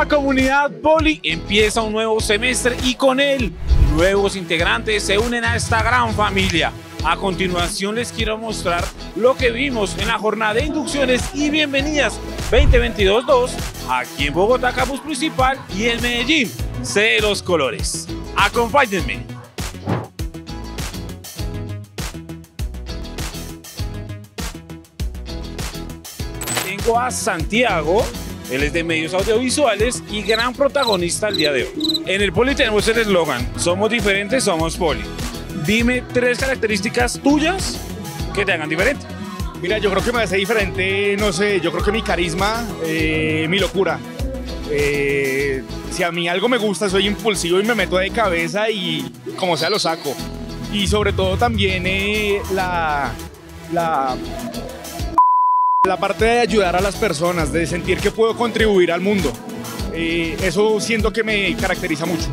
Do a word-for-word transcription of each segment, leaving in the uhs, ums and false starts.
Hola comunidad Poli, empieza un nuevo semestre y con él nuevos integrantes se unen a esta gran familia. A continuación les quiero mostrar lo que vimos en la jornada de inducciones y bienvenidas veinte veintidós dos aquí en Bogotá Campus Principal y en Medellín, sede de los colores. Acompáñenme. Tengo a Santiago, él es de medios audiovisuales y gran protagonista el día de hoy. En el Poli tenemos el eslogan, somos diferentes, somos Poli. Dime tres características tuyas que te hagan diferente. Mira, yo creo que me hace diferente, no sé, yo creo que mi carisma, eh, mi locura. Eh, si a mí algo me gusta, soy impulsivo y me meto de cabeza y como sea lo saco. Y sobre todo también eh, la, la, la parte de ayudar a las personas, de sentir que puedo contribuir al mundo. Eh, eso siento que me caracteriza mucho.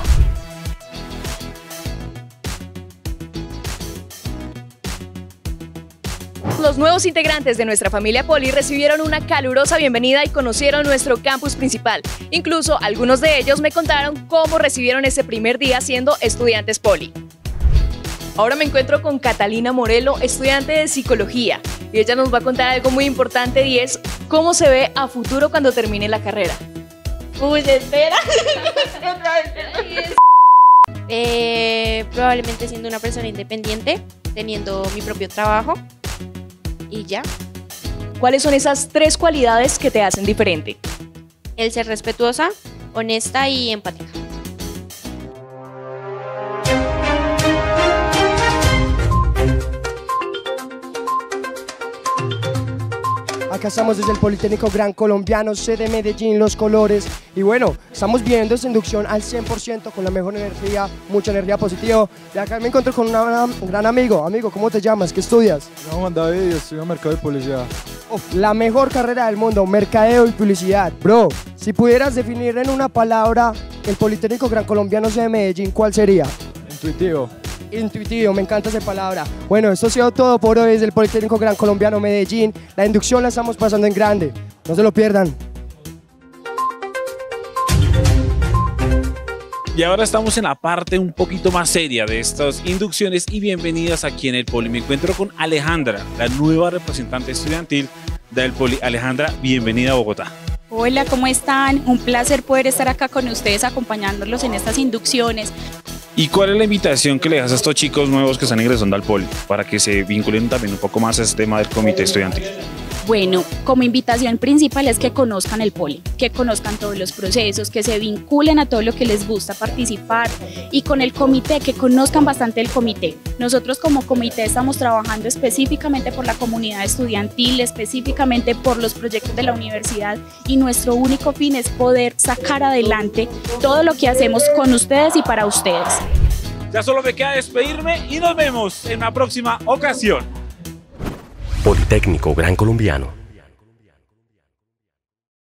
Los nuevos integrantes de nuestra familia Poli recibieron una calurosa bienvenida y conocieron nuestro campus principal. Incluso algunos de ellos me contaron cómo recibieron ese primer día siendo estudiantes Poli. Ahora me encuentro con Catalina Morelo, estudiante de psicología, y ella nos va a contar algo muy importante y es cómo se ve a futuro cuando termine la carrera. Uy, espera. eh, probablemente siendo una persona independiente, teniendo mi propio trabajo. Y ya. ¿Cuáles son esas tres cualidades que te hacen diferente? El ser respetuosa, honesta y empática. Acá estamos desde el Politécnico Gran Colombiano, sede Medellín, Los Colores. Y bueno, estamos viendo esta inducción al cien por ciento con la mejor energía, mucha energía positiva. Y acá me encuentro con un gran amigo. Amigo, ¿cómo te llamas? ¿Qué estudias? No, Juan David, estudio Mercado y Publicidad. Oh, la mejor carrera del mundo, Mercadeo y Publicidad. Bro, si pudieras definir en una palabra el Politécnico Gran Colombiano, sede Medellín, ¿cuál sería? Intuitivo. Intuitivo, me encanta esa palabra. Bueno, esto ha sido todo por hoy desde el Politécnico Gran Colombiano Medellín. La inducción la estamos pasando en grande. No se lo pierdan. Y ahora estamos en la parte un poquito más seria de estas inducciones y bienvenidas aquí en el Poli. Me encuentro con Alejandra, la nueva representante estudiantil del Poli. Alejandra, bienvenida a Bogotá. Hola, ¿cómo están? Un placer poder estar acá con ustedes acompañándolos en estas inducciones. ¿Y cuál es la invitación que le das a estos chicos nuevos que están ingresando al Poli para que se vinculen también un poco más a este tema del comité estudiantil? Bueno, como invitación principal es que conozcan el Poli, que conozcan todos los procesos, que se vinculen a todo lo que les gusta participar y con el comité, que conozcan bastante el comité. Nosotros como comité estamos trabajando específicamente por la comunidad estudiantil, específicamente por los proyectos de la universidad y nuestro único fin es poder sacar adelante todo lo que hacemos con ustedes y para ustedes. Ya solo me queda despedirme y nos vemos en la próxima ocasión. Politécnico Gran Colombiano.